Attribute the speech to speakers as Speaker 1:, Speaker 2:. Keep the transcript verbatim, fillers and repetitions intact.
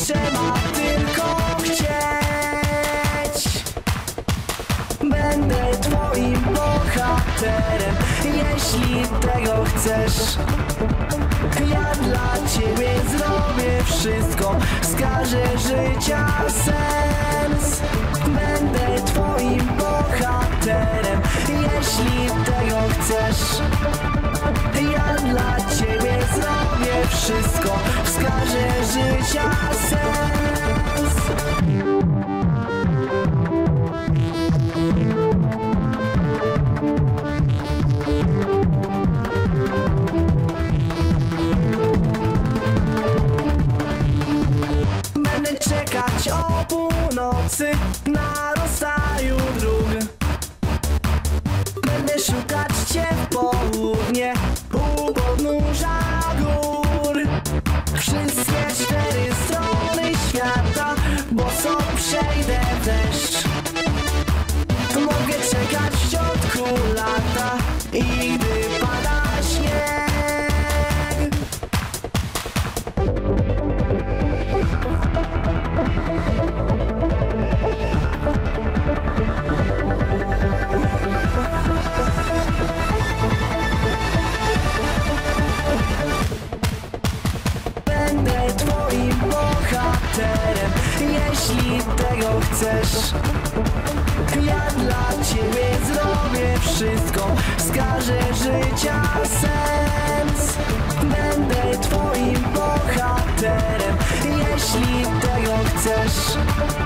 Speaker 1: trzeba tylko chcieć. Będę twoim bohaterem, jeśli tego chcesz. Ja dla ciebie zrobię wszystko, wskażę życia sens. Będę twoim bohaterem, jeśli tego chcesz. Ja dla ciebie zrobię wszystko, wskażę życia sens. Będę czekać o północy na rozstaju dróg. Będę szukać cię w południe u podnóża gór. Wszystkie cztery strony świata, bo są przejdę w deszcz. Mogę czekać w środku lata i gdy pada śnieg. Będę twoim bohaterem, jeśli tego chcesz. Ja dla ciebie zrobię wszystko, wskażę życia sens. Będę twoim bohaterem, jeśli tego chcesz.